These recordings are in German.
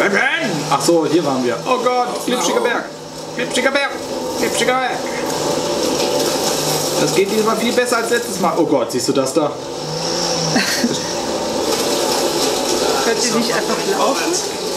Bleiben! Ach so, hier waren wir. Oh Gott, glitschiger Berg. Glitschiger Berg. Glitschiger Berg. Das geht diesmal viel besser als letztes Mal. Oh Gott, siehst du das da? Könnt ihr nicht einfach laufen?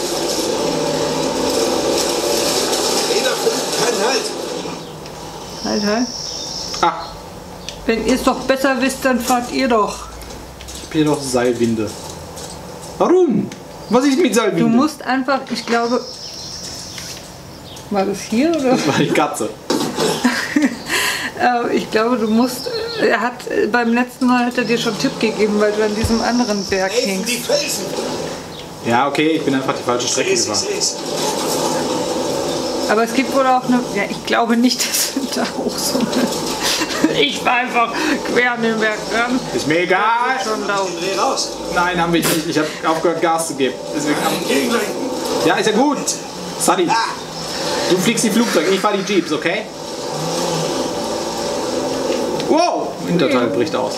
Halt, halt. Ah, Wenn ihr es doch besser wisst, dann fahrt ihr doch. ich hab hier noch Seilwinde. Warum? Was ist mit Seilwinde? Du musst einfach, ich glaube... War das hier oder? Das war die Katze. Ich glaube, du musst... Er hat beim letzten Mal hat er dir schon einen Tipp gegeben, weil du an diesem anderen Berg hängst. Die Felsen. Ja, okay, ich bin einfach die falsche Strecke gefahren. Aber es gibt wohl auch eine... Ja, ich glaube nicht, dass wir da hoch so eine... Ich war einfach quer an den Berg dran. Ist mir egal. Schon da oben. Dreh raus. Nein, haben wir nicht. Ich habe aufgehört, Gas zu geben. Deswegen Gegenlenken. ja, ist ja gut. Sunny, du fliegst die Flugzeuge, ich fahr die Jeeps, okay? Wow, Hinterteil bricht aus.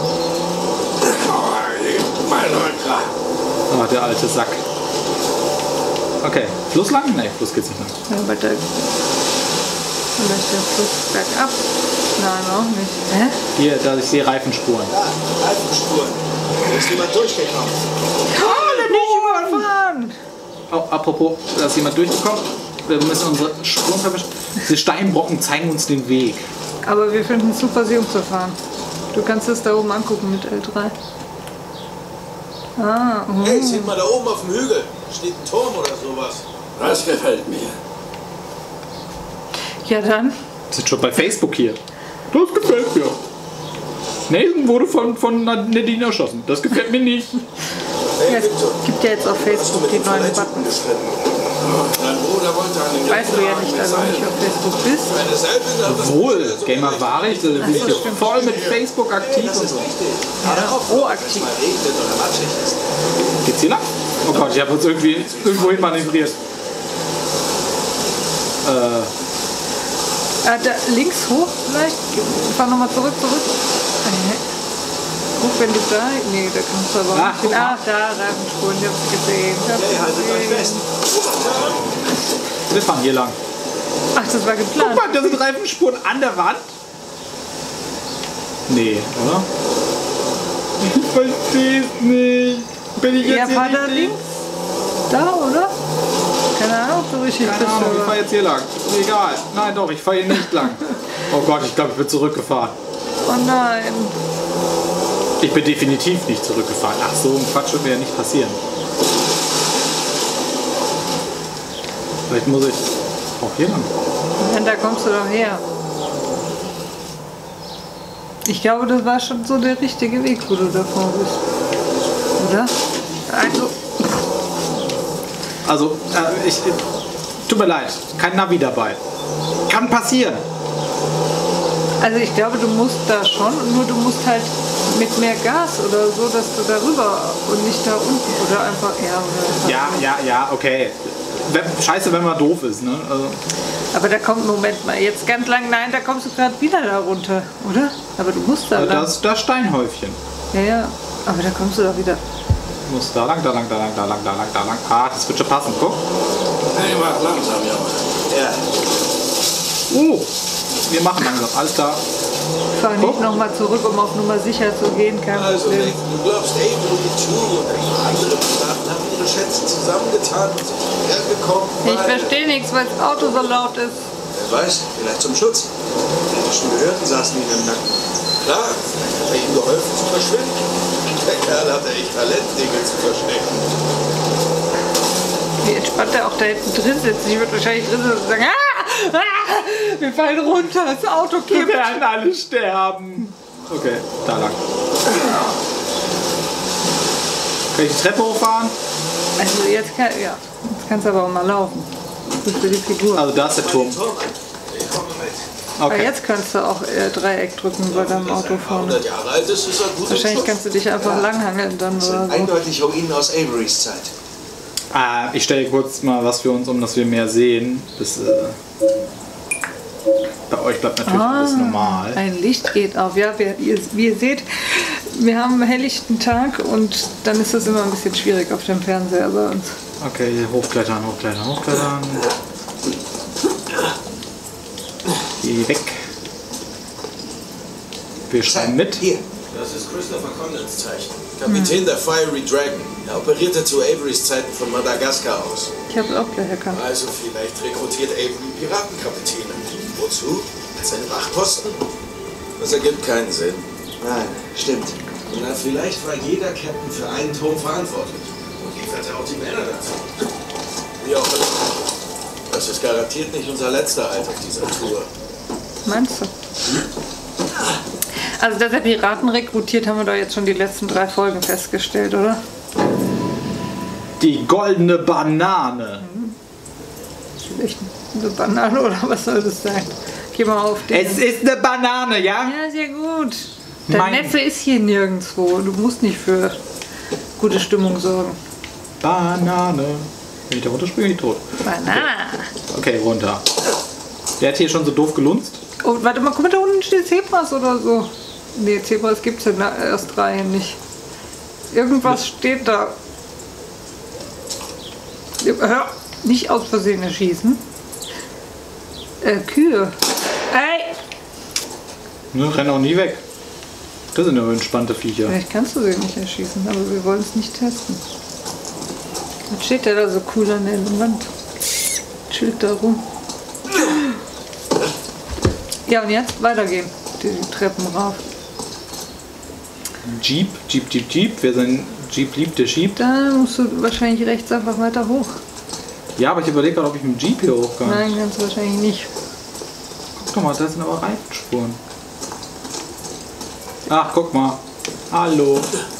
Mein Leute. Ah, der alte Sack. Okay, Fluss lang? Nee, Fluss geht's nicht lang. Ja, weiter. Vielleicht der Fluss bergab. Nein, auch nicht. Hä? Hier, da ich sehe Reifenspuren. Ja, Reifenspuren. Da ist jemand durchgekommen. Nicht überfahren! Oh, apropos, da ist jemand durchgekommen. Wir müssen unsere Spuren verwischen. Diese Steinbrocken zeigen uns den Weg. Aber wir finden es super, sie umzufahren. Du kannst es da oben angucken mit L3. Ah, Hey, seht mal da oben auf dem Hügel. Steht ein Turm oder sowas. Das gefällt mir. Ja dann. Wir sind schon bei Facebook hier. Das gefällt mir. Nathan wurde von Nadine erschossen. Das gefällt mir nicht. Ja, es gibt ja jetzt auf Facebook die neuen Buttons. Mein Bruder wollte einen Weißt du ja nicht, dass du nicht auf Facebook bist. Eine Selbst Obwohl, Gamer war ich, da bin ich jetzt voll mit Facebook aktiv und so. Ja, proaktiv. mal regnet oder matschig ist. Geht's hier lang? Oh Gott, ich habe uns irgendwie irgendwohin manövriert. Da links hoch vielleicht. Fahr nochmal zurück. Guck, wenn du da... Nee, da kannst du aber Ach, nicht guck hin. mal. Ach, da, Reifenspuren, ich hab's gesehen. Hey, haltet euch fest. Wir fahren hier lang. Ach, das war Guck geplant. mal, da sind Reifenspuren an der Wand. Nee, oder? Ich versteh's nicht. Bin ich Ja, jetzt fahr hier da richtig? links. Da, oder? Keine Ahnung, ob du richtig Keine bist. Ahnung, ich aber- fahre jetzt hier lang. Egal. Nein, doch, ich fahre hier nicht lang. Oh Gott, ich glaube, ich bin zurückgefahren. Oh nein. Ich bin definitiv nicht zurückgefahren. Ach, so ein Quatsch wird mir ja nicht passieren. Vielleicht muss ich auch hier lang. Ja, da kommst du doch her. Ich glaube, das war schon so der richtige Weg, wo du davor bist. Oder? Also, tut mir leid, kein Navi dabei. Kann passieren. Also ich glaube, du musst da schon, nur du musst halt mit mehr Gas oder so, dass du darüber und nicht da unten oder einfach Ja, okay. Scheiße, wenn man doof ist, ne? Also, Aber da kommt, Moment mal, jetzt ganz lang, nein, da kommst du gerade wieder da runter, oder? Aber du musst da lang. das Steinhäufchen. Ja, aber da kommst du doch wieder. Du musst da lang. Ah, das wird schon passen, guck. Hey, mach langsam, Junge. Ja. Wir machen langsam, alles klar. Fahr nicht nochmal zurück, um auf Nummer sicher zu gehen, kein Also, Problem. Nathan, du glaubst, Avery, Chu und ein paar andere Piraten haben ihre Schätze zusammengetan und sind hergekommen, Ich verstehe nichts, weil das Auto so laut ist. Wer weiß, vielleicht zum Schutz. Die britischen Behörden saßen ihnen im Nacken. Klar, hat er ihm geholfen zu verschwinden. Der Kerl hatte echt Talent, Dinge zu verstecken. Wie entspannt er auch da hinten drin sitzt. Ich würde wahrscheinlich drin sitzen und sagen, wir fallen runter, das Auto Wir kippt. werden alle sterben. Okay, da lang. Kann ich die Treppe hochfahren? Also jetzt kannst du aber auch mal laufen. Gut für die Figur. Also da ist der Turm. Ich komme mit. Aber Okay. jetzt kannst du auch Dreieck drücken bei deinem Auto vorne. 100 Jahre alt ist, ist er gut. Wahrscheinlich kannst du dich einfach langhangeln dann Das oder sind so. eindeutig Ruinen aus Averys Zeit. Ich stelle kurz mal was für uns um, dass wir mehr sehen. Bei euch bleibt natürlich alles normal. Ein Licht geht auf. Ja, wie ihr seht, Wir haben einen helllichten Tag und dann ist das immer ein bisschen schwierig auf dem Fernseher bei uns. Okay, hochklettern. Geh weg. Wir schreiben mit. Hier. Das ist Christopher Condons Zeichen. Kapitän der Fiery Dragon. Er operierte zu Averys Zeiten von Madagaskar aus. Ich habe es auch gleich erkannt. Also vielleicht rekrutiert Avery Piratenkapitäne. Wozu? Als ein Wachposten? Das ergibt keinen Sinn. Nein, stimmt. Na, vielleicht war jeder Captain für einen Turm verantwortlich. Und lieferte auch die Männer dazu. Wie auch immer. Das ist garantiert nicht unser letzter Halt auf dieser Tour. Meinst du? Also, dass er Piraten rekrutiert, haben wir doch jetzt schon die letzten 3 Folgen festgestellt, oder? Die goldene Banane. Das ist echt eine Banane, oder was soll das sein? Geh mal auf den. Es ist eine Banane, ja? Ja, sehr gut. Dein Neffe ist hier nirgendwo. Du musst nicht für gute Stimmung sorgen. Banane. Wenn ich da runterspringe, bin ich tot. Banane. Okay, runter. Der hat hier schon so doof gelunzt. Oh, warte mal, guck mal, da unten steht Zebras oder so. Nee, Zebras gibt es in der ersten Reihe nicht. Irgendwas steht da. Hör, nicht aus Versehen erschießen. Kühe. Ey! Ne, renn auch nie weg. Das sind aber entspannte Viecher. Vielleicht kannst du sie nicht erschießen, aber wir wollen es nicht testen. Was steht der da so cool an der Wand? Chillt da rum. Ja, und jetzt weitergehen. Die Treppen rauf. Jeep. Wer seinen Jeep liebt, der schiebt. Da musst du wahrscheinlich rechts einfach weiter hoch. Ja, aber ich überlege gerade, ob ich mit dem Jeep hier hoch kann. Nein, kannst du wahrscheinlich nicht. Guck doch mal, da sind aber Reifenspuren. Ach, guck mal. Hallo.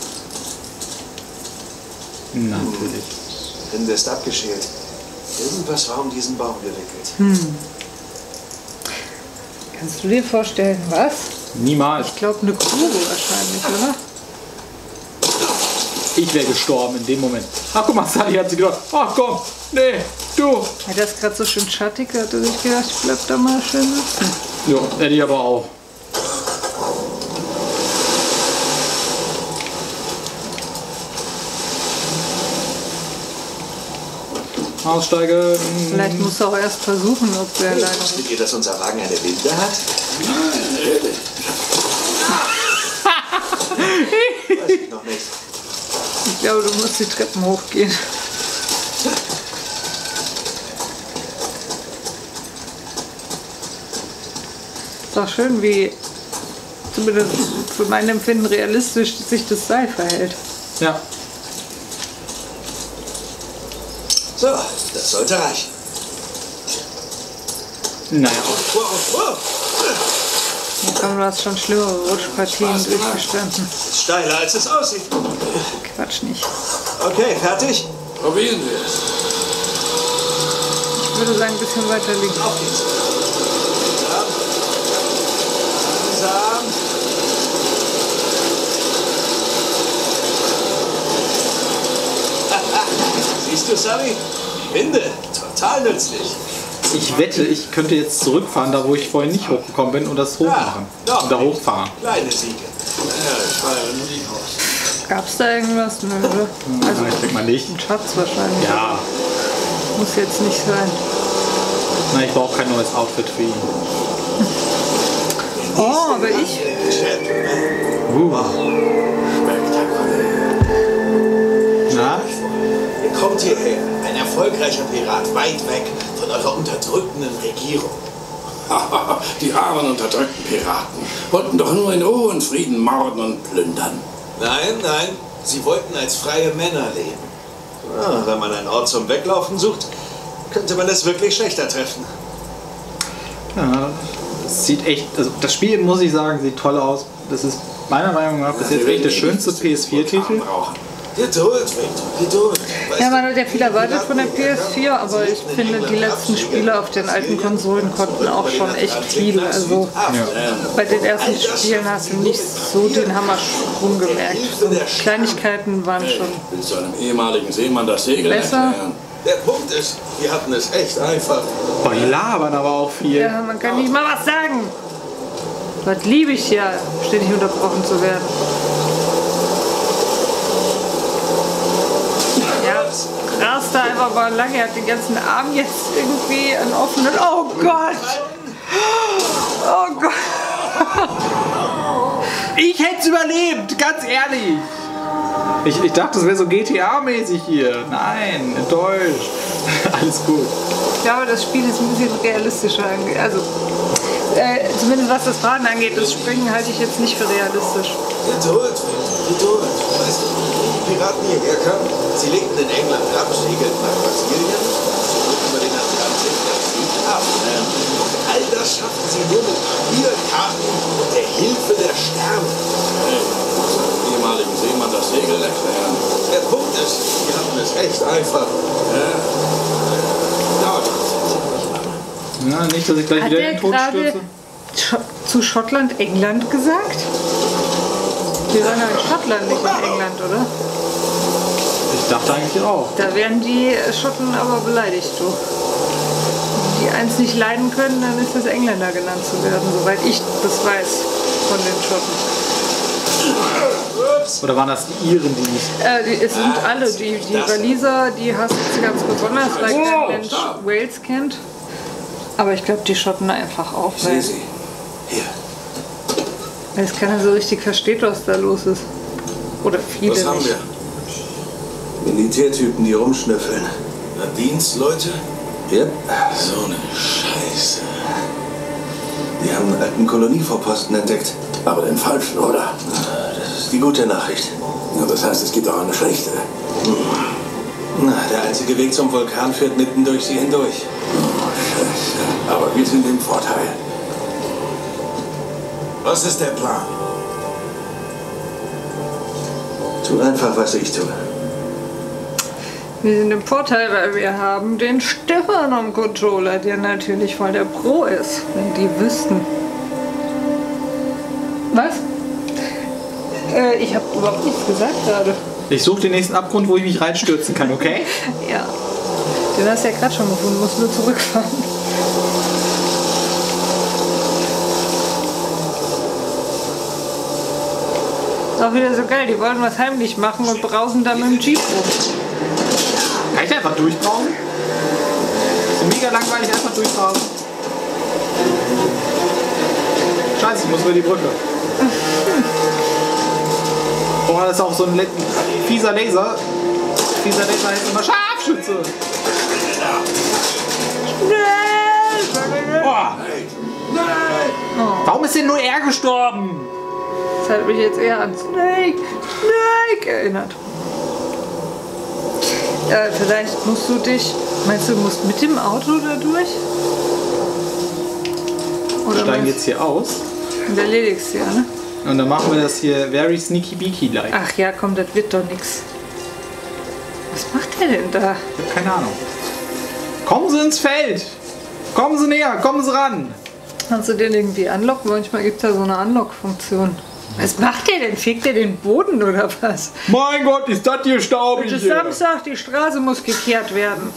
Natürlich. Rinde ist abgeschält. Irgendwas war um diesen Baum gewickelt. Kannst du dir vorstellen, was? Niemals. Ich glaube, eine Grube wahrscheinlich, oder? Ich wäre gestorben in dem Moment. Ach, guck mal, Sally hat sie gedacht. Ach komm, nee, du. Ja, das ist gerade so schön schattig, da hat er sich gedacht, ich bleib da mal schön sitzen. Jo, hätte ich aber auch. Aussteigen. Vielleicht muss er auch erst versuchen, ob der alleine hoch. Wusstet ihr, dass unser Wagen eine Winde hat? Weiß ich noch nicht. Ich glaube, du musst die Treppen hochgehen. Ist auch schön, wie zumindest für mein Empfinden realistisch sich das Seil verhält. Ja. So, das sollte reichen. Naja. Wow. Ja, komm, du hast schon schlimmere Rutschpartien durchgestanden. Ist steiler, als es aussieht. Quatsch nicht. Okay, fertig? Probieren wir es. Ich würde sagen, ein bisschen weiter links. Auf geht's. Langsam. Siehst du, Sally? Die Winde. Total nützlich. Ich wette, ich könnte jetzt zurückfahren, da wo ich vorhin nicht hochgekommen bin und das hochmachen. doch. Und da hochfahren. Kleine Siege. Ja, ich feiere Musik aus. Gab's da irgendwas? Nö, oder? Also, Nein, ich denke mal nicht. ein Schatz wahrscheinlich. Ja. Muss jetzt nicht sein. Nein, ich brauche kein neues Outfit für ihn. Oh, aber ich. Na? Ihr kommt hierher, ein erfolgreicher Pirat, weit weg von eurer unterdrückenden Regierung. Die armen, unterdrückten Piraten wollten doch nur in Ruhe und Frieden morden und plündern. Nein, sie wollten als freie Männer leben. Ja, wenn man einen Ort zum Weglaufen sucht, könnte man es wirklich schlechter treffen. Ja, es sieht echt, also das Spiel, muss ich sagen, sieht toll aus. Das ist meiner Meinung nach bis jetzt echt der schönste PS4-Titel. Geduld, Victor, Geduld. Weißt Ja, man du, hat ja viel erwartet von der PS4, aber ich finde, die letzten Spiele auf den alten Konsolen konnten auch schon echt viel. Also bei den ersten Spielen hast du nicht so den Hammersprung gemerkt. So Kleinigkeiten waren schon Willst du einem ehemaligen Seemann das Segeln besser. erklären? Der Punkt ist, wir hatten es echt einfach. Boah, die labern aber auch viel. Ja, man kann nicht mal was sagen. Das liebe ich ja, ständig unterbrochen zu werden. saß da einfach mal lange, er hat den ganzen Arm jetzt irgendwie einen offenen. Oh Gott! Oh Gott! Ich hätte es überlebt, ganz ehrlich. Ich dachte, das wäre so GTA-mäßig hier. Nein, enttäuscht. Alles gut. Ich glaube, das Spiel ist ein bisschen realistischer. Also, zumindest was das Fahren angeht, das Springen halte ich jetzt nicht für realistisch. Geduld, Geduld. Weißt du, wie die Piraten hierher kamen? Sie legten in England ab, segelten nach Brasilien, zurück über den Atlantik nach Südafrika. All das schafften sie nur mit Papierkarten und der Hilfe der Sterne. Ehemaligen Seemann das Segel erklären. Der Punkt ist, die hatten es echt einfach. Ja, nicht, dass ich gleich Hat wieder der in den Tod gerade stürze. zu Schottland England gesagt? Wir waren ja in Schottland, nicht in England, oder? Ich dachte eigentlich auch. Da werden die Schotten aber beleidigt, du. Wenn die eins nicht leiden können, dann ist das Engländer genannt zu werden, soweit ich das weiß von den Schotten. Oder waren das die Iren, die nicht? Es sind alle, die Waliser, die hassen sie ganz besonders, weil kein Mensch Wales kennt. Aber ich glaube, die Schotten einfach auch, weil Sie. Hier. es keiner so richtig versteht, was da los ist. Oder viele Was haben nicht. wir? Militärtypen, die rumschnüffeln. Na, Dienstleute? Ja. So eine Scheiße. Die haben einen alten Kolonievorposten entdeckt. Aber den falschen, oder? Das ist die gute Nachricht. Ja, das heißt, es gibt auch eine schlechte. Na, der einzige Weg zum Vulkan führt mitten durch sie hindurch. Scheiße. Aber wir sind im Vorteil. Was ist der Plan? Tu einfach, was ich tue. Wir sind im Vorteil, weil wir haben den Stefan am Controller, der natürlich voll der Pro ist, wenn die wüssten. Was? Ich habe überhaupt nichts gesagt gerade. Ich suche den nächsten Abgrund, wo ich mich reinstürzen kann, okay? Ja. Den hast du ja gerade schon gefunden, musst nur zurückfahren. Ist auch wieder so geil, die wollen was heimlich machen und brausen dann mit dem Jeep rum. Kann ich da einfach durchbrauchen? So mega langweilig, einfach durchbrauchen. Scheiße, ich muss über die Brücke. Boah, das ist auch so ein fieser Laser. Fieser Laser heißt immer Scharfschütze. Boah. Warum ist denn nur er gestorben? Das hat mich jetzt eher an Snake erinnert. Vielleicht musst du dich... Meinst du, du musst mit dem Auto da durch? Wir steigen jetzt hier aus. Und erledigst du ja, ne? Und dann machen wir das hier very sneaky beaky like. Ach ja, komm, das wird doch nix. Was macht der denn da? Ich hab keine Ahnung. Kommen Sie ins Feld! Kommen Sie näher, kommen Sie ran! Kannst du den irgendwie anlocken? Manchmal gibt es ja so eine Unlock-Funktion. Was macht der denn? Fegt der den Boden oder was? Mein Gott, ist das hier staubig! Es ist Samstag, die Straße muss gekehrt werden.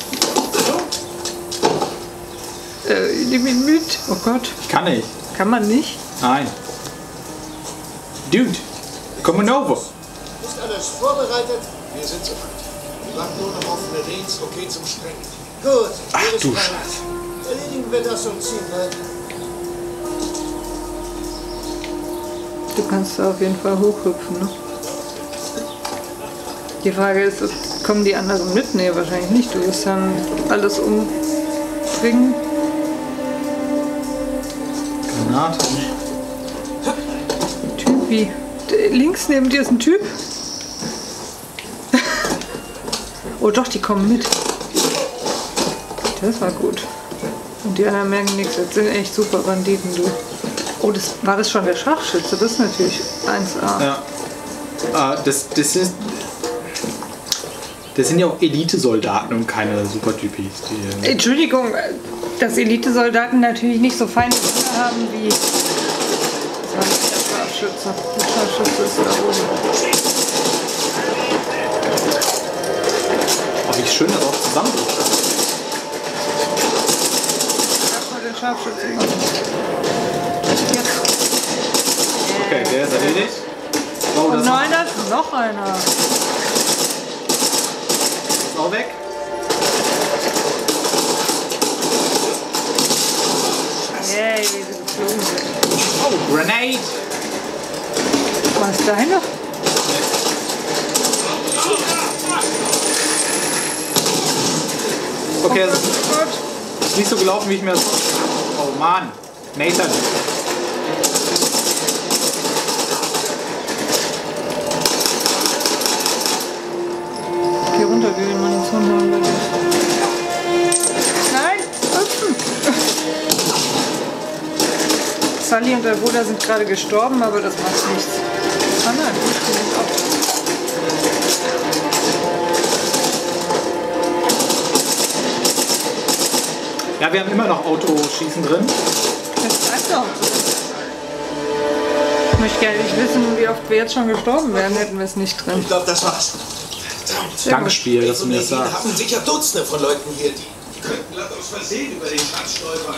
Nimm ihn mit. Oh Gott. Ich kann nicht. Kann man nicht? Nein. Dude, coming over. Ist alles vorbereitet? Wir sind soweit. Wir warten nur noch auf Merins okay zum Sprengen. Gut. Ach hier ist du mein- Scheiße. Erledigen wir das und ziehen weiter. Du kannst da auf jeden Fall hochhüpfen, ne? Die Frage ist, kommen die anderen mit? Nee, wahrscheinlich nicht. Du wirst dann alles umbringen. Granate. Typi. Links neben dir ist ein Typ. Oh doch, die kommen mit. Das war gut. Und die anderen merken nichts. Das sind echt super Banditen, du. Oh, war das schon der Scharfschütze? Das ist natürlich 1A. Ja. Das sind ja auch Elitesoldaten und keine Supertypis. Die, Entschuldigung, dass Elitesoldaten natürlich nicht so feine Finger haben wie... Das war nicht der Scharfschütze. Der Scharfschütze ist da oben. oh, wie schön das auch zusammenbricht. Erstmal den Scharfschützen machen. Jetzt. Okay, der ist erledigt. Oh, Und das nein, da ist noch einer. ist auch weg. Hey, wie sie geflogen sind. Oh, Grenade! War es deine? Okay, Oh das Gott. ist nicht so gelaufen, wie ich mir das... Oh Mann! Nathan! Geh runter, wie wir Munition haben wir nicht. Nein! Hüpfen! Sully und der Bruder sind gerade gestorben, aber das macht nichts. Ah nein, die sind auch. Ja, wir haben immer noch Autoschießen drin. Das reicht doch. Ich möchte gerne nicht wissen, wie oft wir jetzt schon gestorben wären, hätten wir es nicht drin. Ich glaube, das war's. Verdammt. Dankspiel, dass du mir das Die sagst. haben sicher Dutzende von Leuten hier, die könnten glatt aus Versehen über den Schatz stolpern.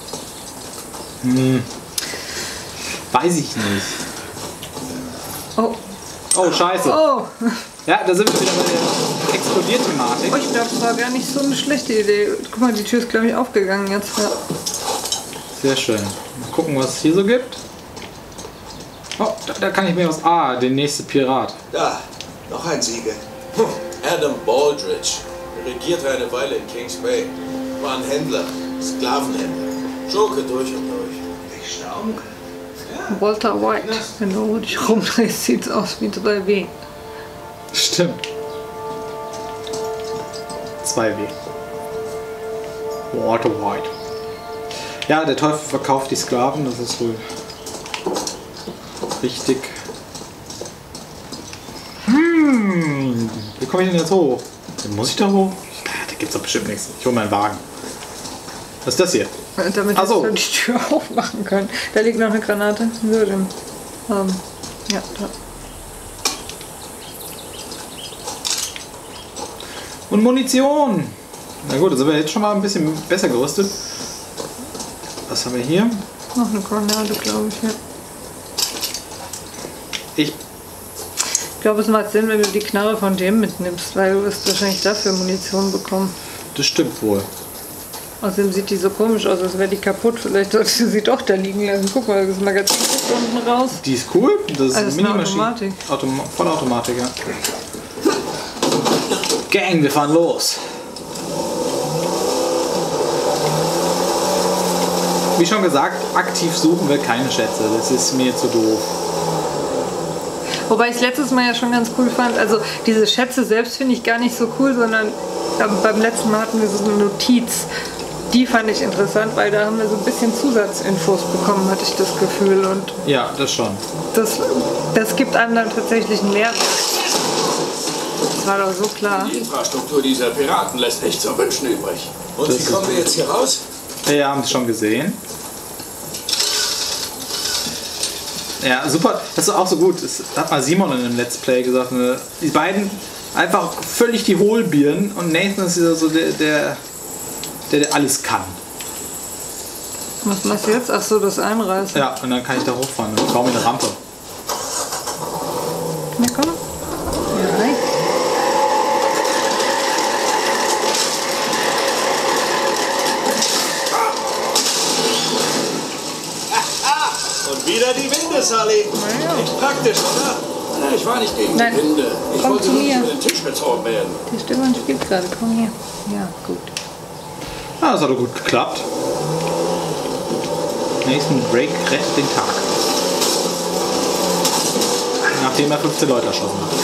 Weiß ich nicht. Oh. Oh, scheiße. Oh. Ja, da sind wir wieder bei der Explodier-Thematik. Oh, ich glaube, das war gar nicht so eine schlechte Idee. Guck mal, die Tür ist, glaube ich, aufgegangen jetzt. Ja. Sehr schön. Mal gucken, was es hier so gibt. Oh, da kann ich mir was... Ah, der nächste Pirat. Da, noch ein Siegel. Adam Baldridge. Regierte eine Weile in Kings Bay. War ein Händler, Sklavenhändler. Joker durch und durch. Ich staune. Walter White. Wenn du dich rumdrehst, sieht es aus wie 3W. Stimmt. 2W. Walter White. Ja, der Teufel verkauft die Sklaven, das ist wohl richtig. Wie komme ich denn jetzt hoch? Muss ich da hoch? Da gibt's doch bestimmt nichts. Ich hole meinen Wagen. Was ist das hier? Damit Ach so. wir die Tür aufmachen können. Da liegt noch eine Granate. So, den, ja, da. Und Munition! Na gut, dann sind wir jetzt schon mal ein bisschen besser gerüstet. Was haben wir hier? Noch eine Granate, glaube ich, ja. Ich. Ich glaube, es macht Sinn, wenn du die Knarre von dem mitnimmst, weil du wirst wahrscheinlich dafür Munition bekommen. Das stimmt wohl. Außerdem sieht die so komisch aus, als wäre die kaputt. Vielleicht solltest du sie doch da liegen lassen. Guck mal, das Magazin ist unten raus. Die ist cool. Das ist Also ist eine Automatik. Vollautomatik, ja. Gang, wir fahren los. Wie schon gesagt, aktiv suchen wir keine Schätze. Das ist mir zu doof. Wobei ich es letztes Mal ja schon ganz cool fand. Also diese Schätze selbst finde ich gar nicht so cool, sondern beim letzten Mal hatten wir so eine Notiz. Die fand ich interessant, weil da haben wir so ein bisschen Zusatzinfos bekommen, hatte ich das Gefühl. Und Ja, das schon. das gibt einem dann tatsächlich einen Mehrwert. Das war doch so klar. Die Infrastruktur dieser Piraten lässt echt zu wünschen übrig. Und wie kommen wir jetzt hier raus? Wir haben es schon gesehen. Ja, super. Das ist auch so gut. Das hat mal Simon in einem Let's Play gesagt. Ne? Die beiden einfach völlig die Hohlbirnen und Nathan ist ja so der alles kann. Was machst du jetzt? Ach so, das Einreißen. Ja, und dann kann ich da hochfahren und baue mir eine Rampe. Na komm. Ja, rein. Und wieder die Winde, Sully. Naja. Nicht praktisch, oder? Ich war nicht gegen Nein. die Winde. Ich Komm wollte zu nur nicht mir. über den Tisch gezogen werden. Die Stefan spielt gerade. Komm her. Ja, gut. Ah, das hat doch gut geklappt. Nächsten Break rettet den Tag. Nachdem er 15 Leute erschossen hat.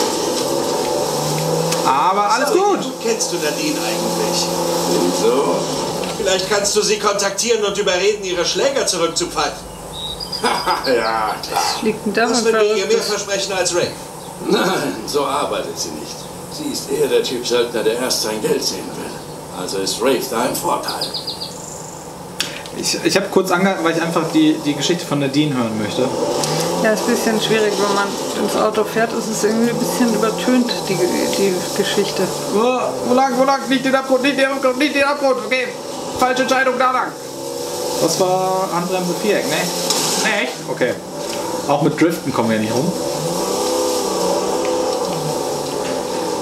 Aber alles Sully, gut. Kennst du Nadine eigentlich? So. Vielleicht kannst du sie kontaktieren und überreden, ihre Schläger zurückzupfeifen. Ja, klar. Liegt denn da Das was wird mir ihr mehr Verrücktes? versprechen als Rick. Nein, so arbeitet sie nicht. Sie ist eher der Typ Söldner, der erst sein Geld sehen will. Also ist Rafe da im Vorteil. Ich habe kurz angehalten, weil ich einfach die Geschichte von Nadine hören möchte. Ja, ist ein bisschen schwierig, wenn man ins Auto fährt, ist es irgendwie ein bisschen übertönt, die Geschichte. Wo lang? Nicht den Abgrund, nicht den Abgrund. Okay, falsche Entscheidung, da lang. Das war Handbremse Viereck, ne? Ne, echt? Okay. Auch mit Driften kommen wir nicht rum.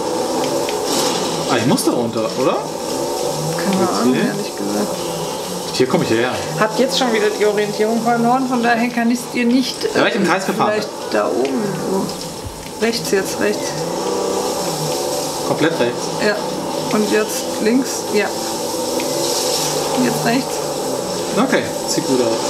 Ah, ich muss da runter, oder? Keine Ahnung, Okay. ehrlich gesagt. Hier komme ich her. Habt jetzt schon wieder die Orientierung verloren, von daher kann ich es dir nicht. Da war ich im Kreis gefahren. Vielleicht da oben. So. Rechts jetzt, rechts. Komplett rechts. Ja. Und jetzt links. Ja. Jetzt rechts. Okay, sieht gut aus.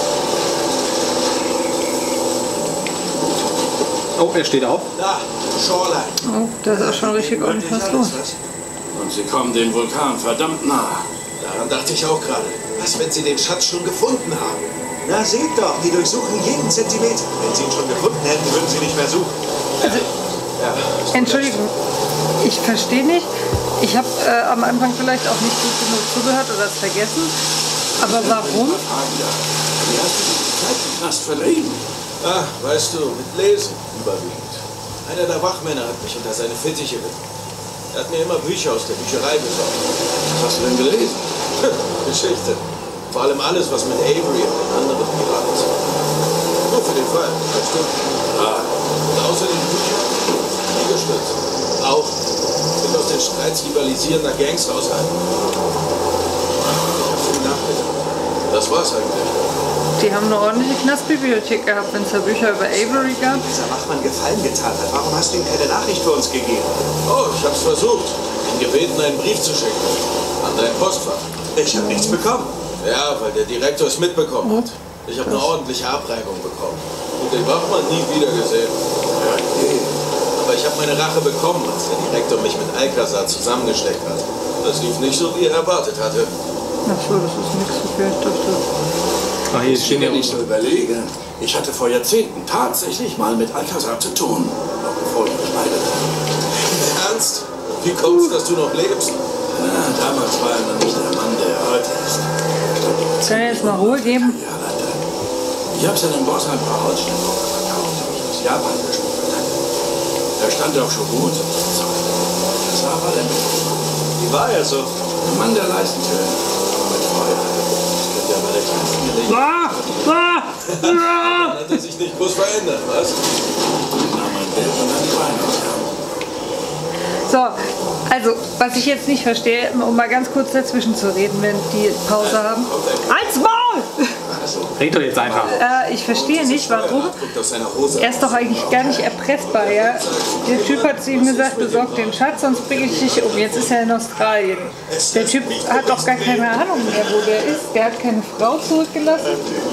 Oh, er steht auf. Da, Shoreline. Oh, da ist auch schon richtig ordentlich was los. Und sie kommen dem Vulkan verdammt nah. Daran dachte ich auch gerade. Was, wenn sie den Schatz schon gefunden haben? Na, seht doch, die durchsuchen jeden Zentimeter. Wenn sie ihn schon gefunden hätten, würden sie nicht mehr suchen. Also, Ja, Entschuldigung, ich verstehe nicht. Ich habe am Anfang vielleicht auch nicht gut genug zugehört oder es vergessen. Aber warum? Wie hast du die Zeit im Knast verlegen? Ah, weißt du, mit Lesen überwiegend. Einer der Wachmänner hat mich unter seine Fittiche genommen. Er hat mir immer Bücher aus der Bücherei besorgt. Was hast du denn gelesen? Geschichte. Vor allem alles, was mit Avery und den anderen Piraten zu tun hat. Nur für den Fall, weißt du? Und außerdem Bücher, Liegestütze, auch sind aus den Streits rivalisierender Gangs raushalten. Ich hab viel nachgedacht. Das war's eigentlich. Die haben eine ordentliche Knastbibliothek gehabt, wenn es da Bücher über Avery gab. Dieser Wachmann Gefallen getan hat. Warum hast du ihm keine Nachricht für uns gegeben? Oh, ich hab's versucht. Ihn gebeten, einen Brief zu schicken. An dein Postfach. Ich hab nichts bekommen. Ja, weil der Direktor es mitbekommen hat. Ich habe eine ordentliche Abreibung bekommen. Und den Wachmann nie wieder gesehen. Ja, okay. Aber ich habe meine Rache bekommen, als der Direktor mich mit Alcazar zusammengesteckt hat. Das lief nicht so, wie er erwartet hatte. Ach so, das ist nichts so viel. Ich dachte. Ah, hier Ich stehen mir ja nicht so überlegen. Ich hatte vor Jahrzehnten tatsächlich mal mit Alcazar zu tun. Noch bevor ich geschneidet habe. Ernst? Wie kommt's, dass du noch lebst? Ja, damals war er noch nicht der Mann, der er heute ist. Kann er jetzt mal Ruhe geben? Ja, leider. Ich habe seinem Boss ein paar Holzstücke verkauft, die ich aus Japan geschmuggelt hatte. Er stand auch schon gut. Das war aber der Wie war er so? Ein Mann der Leistentöne, aber mit Feuer. Das könnte ja bei der kleinsten Gelegenheit. Dann hat er sich nicht groß verändert, was? Ich nahm mein Geld und dann die Beine ausgehauen. So, also, was ich jetzt nicht verstehe, um mal ganz kurz dazwischen zu reden, wenn die Pause haben. Halt's Maul! Red doch jetzt einfach. Ich verstehe nicht, warum. Guckt aus seiner Hose. Er ist doch eigentlich gar nicht erpressbar, ja? Der Typ hat zu ihm gesagt, besorg den Schatz, sonst bringe ich dich um. Jetzt ist er in Australien. Der Typ hat doch gar keine Ahnung mehr, wo der ist. Der hat keine Frau zurückgelassen.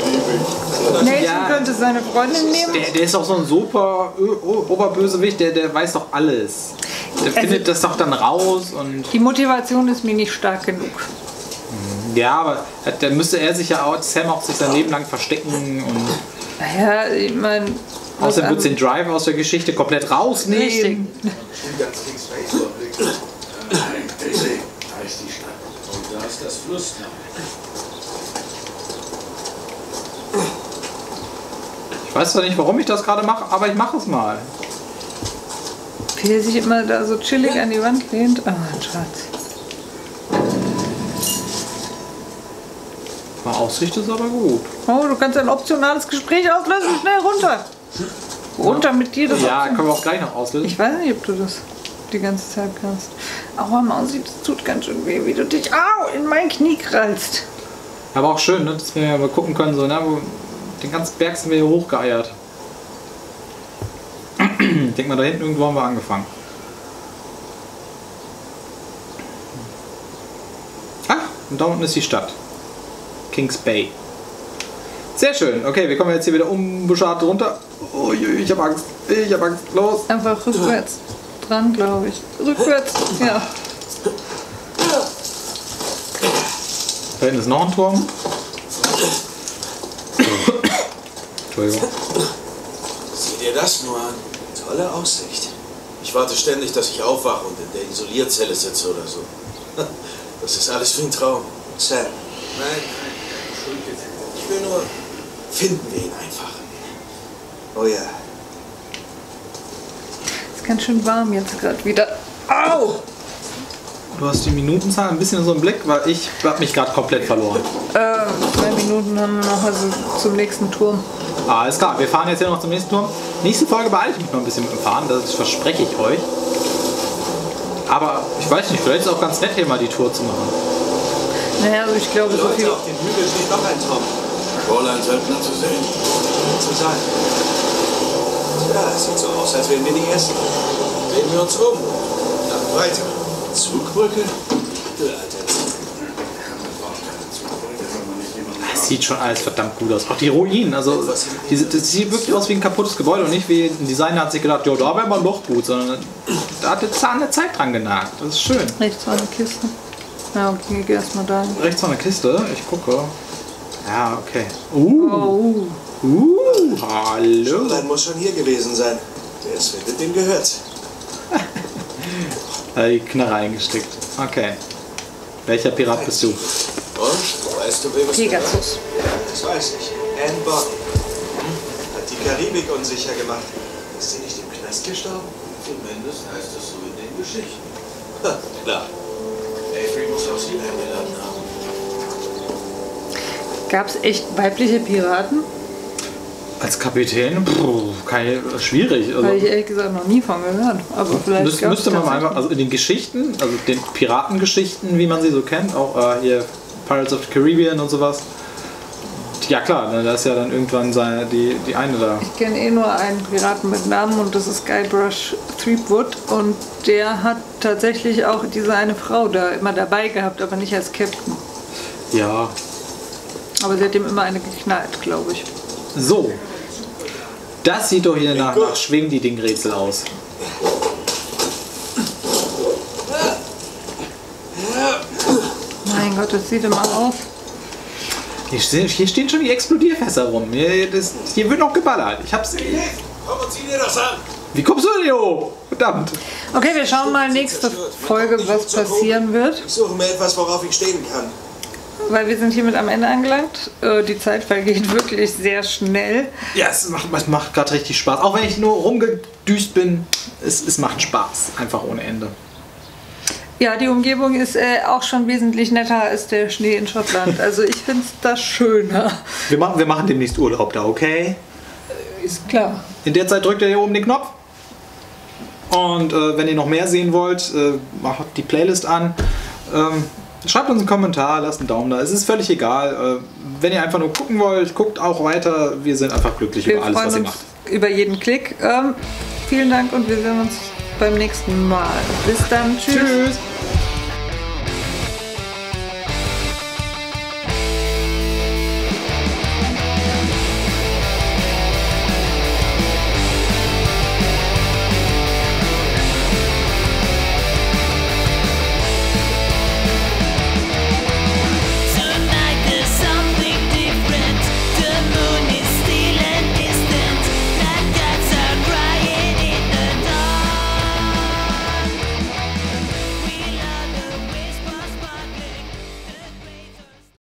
Nathan könnte seine Freundin nehmen. Der ist doch so ein super Oberbösewicht, der weiß doch alles. Der findet das doch dann raus und... Die Motivation ist mir nicht stark genug. Ja, aber dann müsste er sich ja auch, Sam auch sich sein Leben lang verstecken und... Naja, ich meine... Außerdem wird den Drive aus der Geschichte komplett rausnehmen. Richtig. Daisy, da ist die Stadt. Und da ist das Flusstal. Ich weiß zwar nicht, warum ich das gerade mache, aber ich mache es mal. Wie der sich immer da so chillig an die Wand lehnt. Oh, mein Schatz. Mal ausrichtet ist aber gut. Oh, du kannst ein optionales Gespräch auslösen. Schnell runter. Runter mit dir. Das Ja, Option. können wir auch gleich noch auslösen. Ich weiß nicht, ob du das die ganze Zeit kannst. Aua, Mausi, das tut ganz schön weh, wie du dich in mein Knie krallst. Aber auch schön, ne, dass wir ja mal gucken können, so, na, wo, den ganzen Berg sind wir hier hochgeeiert. Ich denke mal, da hinten irgendwo haben wir angefangen. Ach, und da unten ist die Stadt. Kings Bay. Sehr schön. Okay, wir kommen jetzt hier wieder unbeschadet runter. Oh, ich habe Angst. Ich habe Angst. Los. Einfach rückwärts dran, glaube ich. Rückwärts, ja. Da hinten ist noch ein Turm. Entschuldigung. Sieh dir das nur an. Tolle Aussicht. Ich warte ständig, dass ich aufwache und in der Isolierzelle sitze oder so. Das ist alles wie ein Traum. Sam. Nein. Ich will nur... Finden wir ihn einfach. Oh ja. Ist ganz schön warm jetzt gerade wieder. Au! Du hast die Minutenzahl ein bisschen so im Blick, weil ich habe mich gerade komplett verloren. 2 Minuten haben wir noch, also zum nächsten Turm. Alles klar, wir fahren jetzt hier noch zum nächsten Turm. Nächste Folge beeile ich mich noch ein bisschen mit dem Fahren, das verspreche ich euch. Aber ich weiß nicht, vielleicht ist es auch ganz nett, hier mal die Tour zu machen. Naja, also ich glaube, so Leute, viel. auf dem Hügel steht noch ein Turm. Fräulein Söldner zu sehen. Zu sein. Ja, es sieht so aus, als wären wir die Ersten. Drehen wir uns um. Dann weiter. Zugbrücke? Du alter Zug. Das sieht schon alles verdammt gut aus. Auch die Ruinen, also das sieht wirklich aus wie ein kaputtes Gebäude und nicht wie ein Designer hat sich gedacht, ja, da wäre man doch gut, sondern da hat der Zahn der Zeit dran genagt. Das ist schön. Rechts war eine Kiste. Ja, okay, geh erstmal da. Rechts war eine Kiste, ich gucke. Ja, okay. Oh. Hallo. Shoreline muss schon hier gewesen sein. Der es findet, dem gehört. Die Knarre eingesteckt. Okay. Welcher Pirat bist du? Und? Weißt du, wem es gehört? Pegasus. Das weiß ich. Anne Bonny. Hat die Karibik unsicher gemacht. Ist sie nicht im Knast gestorben? Zumindest heißt es so in den Geschichten. Ha, klar. Avery muss auch sie eingeladen haben. Gab es echt weibliche Piraten? Als Kapitän? Schwierig. Also, Habe ich ehrlich gesagt noch nie von gehört. Aber vielleicht gab's müsste man mal tatsächlich. einfach, also in den Geschichten, also den Piratengeschichten, wie man sie so kennt, auch hier Pirates of the Caribbean und sowas. Ja klar, ne, da ist ja dann irgendwann die eine da. Ich kenne eh nur einen Piraten mit Namen und das ist Guybrush Threepwood und der hat tatsächlich auch diese eine Frau da immer dabei gehabt, aber nicht als Captain. Ja. Aber sie hat ihm immer eine geknallt, glaube ich. So. Das sieht doch hier nach Schwing die Ding-Rätsel aus. Mein Gott, das sieht immer aus. Hier stehen schon die Explodierfässer rum. Hier wird noch geballert. Ich hab's. Komm und zieh dir das an! Wie kommst du denn hier hoch? Verdammt. Okay, wir schauen mal nächste Folge, was passieren wird. Ich suche mir etwas, worauf ich stehen kann. Weil wir sind hiermit am Ende angelangt. Die Zeit vergeht wirklich sehr schnell. Ja, es macht gerade richtig Spaß. Auch wenn ich nur rumgedüst bin, es macht Spaß. Einfach ohne Ende. Ja, die Umgebung ist auch schon wesentlich netter als der Schnee in Schottland. Also ich finde es da schöner. Wir machen demnächst Urlaub da, okay? Ist klar. In der Zeit drückt ihr hier oben den Knopf. Und wenn ihr noch mehr sehen wollt, macht die Playlist an. Schreibt uns einen Kommentar, lasst einen Daumen da. Es ist völlig egal. Wenn ihr einfach nur gucken wollt, guckt auch weiter. Wir sind einfach glücklich über alles, was ihr macht. Über jeden Klick. Vielen Dank und wir sehen uns beim nächsten Mal. Bis dann. Tschüss. Tschüss.